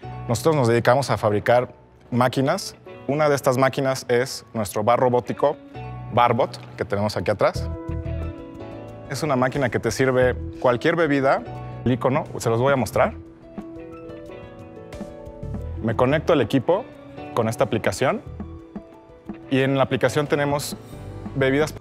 Nosotros nos dedicamos a fabricar máquinas. Una de estas máquinas es nuestro bar robótico Barbot, que tenemos aquí atrás. Es una máquina que te sirve cualquier bebida. El icono, se los voy a mostrar. Me conecto al equipo con esta aplicación y en la aplicación tenemos bebidas.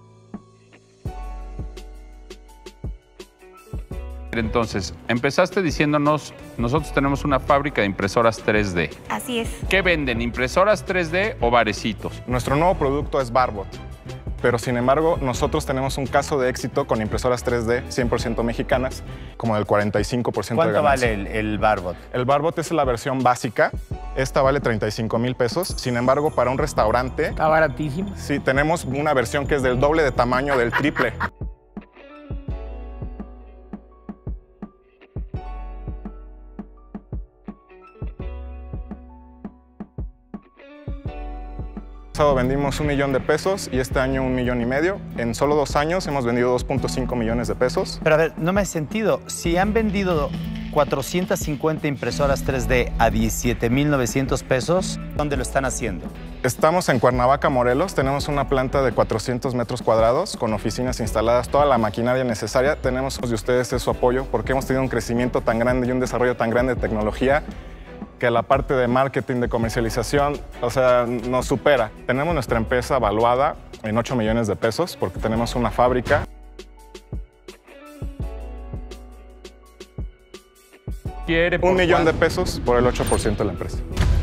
Entonces, empezaste diciéndonos, nosotros tenemos una fábrica de impresoras 3D. Así es. ¿Qué venden? ¿Impresoras 3D o barecitos? Nuestro nuevo producto es Barbot, pero sin embargo nosotros tenemos un caso de éxito con impresoras 3D 100% mexicanas, como del 45% de ¿Cuánto ganancia. vale el Barbot? El Barbot es la versión básica. Esta vale 35,000 pesos. Sin embargo, para un restaurante, Está baratísimo. sí, tenemos una versión que es del doble de tamaño, del triple. Pasado vendimos 1 millón de pesos y este año 1,5 millones. En solo 2 años hemos vendido 2.5 millones de pesos. Pero a ver, no me he sentido. Si han vendido 450 impresoras 3D a 17,900 pesos, ¿dónde lo están haciendo? Estamos en Cuernavaca, Morelos. Tenemos una planta de 400 metros cuadrados con oficinas instaladas, toda la maquinaria necesaria. Tenemos de ustedes su apoyo porque hemos tenido un crecimiento tan grande y un desarrollo tan grande de tecnología que la parte de marketing, de comercialización, o sea, nos supera. Tenemos nuestra empresa valuada en 8 millones de pesos porque tenemos una fábrica. ¿Quiere por 1 millón de cuánto? pesos por el 8% de la empresa.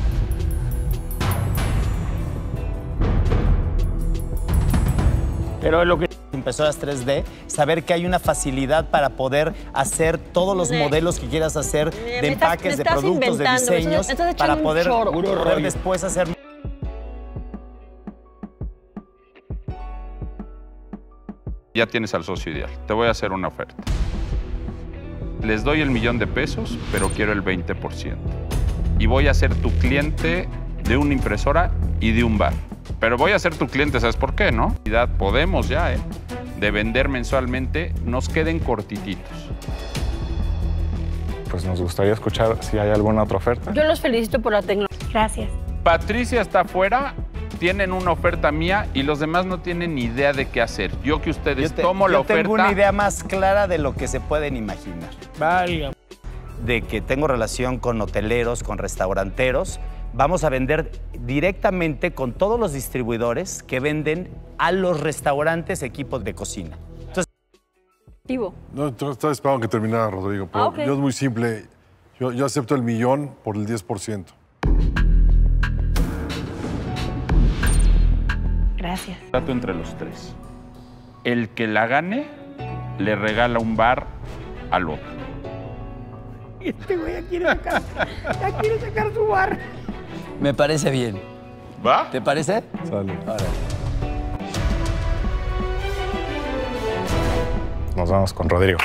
Pero lo que... Impresoras 3D, saber que hay una facilidad para poder hacer todos los modelos que quieras hacer de empaques, de productos, de diseños, para poder después hacer... Ya tienes al socio ideal. Te voy a hacer una oferta. Les doy el 1 millón de pesos, pero quiero el 20%. Y voy a ser tu cliente de una impresora y de un bar. Pero voy a ser tu cliente, ¿sabes por qué, no? Podemos ya, de vender mensualmente, nos queden cortititos. Pues nos gustaría escuchar si hay alguna otra oferta. Yo los felicito por la tecnología. Gracias. Patricia está afuera, tienen una oferta mía y los demás no tienen ni idea de qué hacer. Yo que ustedes tomo la oferta... Yo tengo una idea más clara de lo que se pueden imaginar. Valga. De que tengo relación con hoteleros, con restauranteros. Vamos a vender directamente con todos los distribuidores que venden a los restaurantes equipos de cocina. Entonces, No, yo estaba esperando que terminara, Rodrigo. Pero Ok. yo es muy simple. Yo acepto el 1 millón por el 10%. Gracias. Trato entre los tres. El que la gane, le regala un bar al otro. Este güey ya quiere sacar su bar. me parece bien. ¿Va? ¿Te parece? Sale. Ahora. Nos vamos con Rodrigo.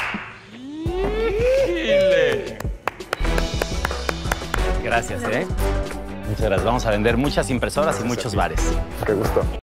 Gracias, Muchas gracias. Vamos a vender muchas impresoras y muchos bares. Qué gusto.